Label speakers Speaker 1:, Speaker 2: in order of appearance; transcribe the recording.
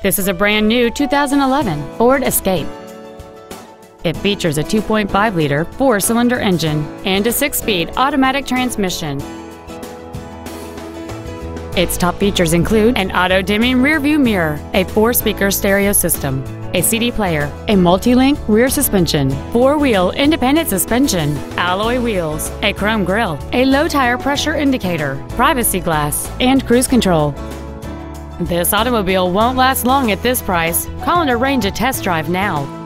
Speaker 1: This is a brand new 2011 Ford Escape. It features a 2.5-liter four-cylinder engine and a 6-speed automatic transmission. Its top features include an auto-dimming rear-view mirror, a 4-speaker stereo system, a CD player, a multi-link rear suspension, 4-wheel independent suspension, alloy wheels, a chrome grille, a low tire pressure indicator, privacy glass, and cruise control. This automobile won't last long at this price. Call and arrange a test drive now.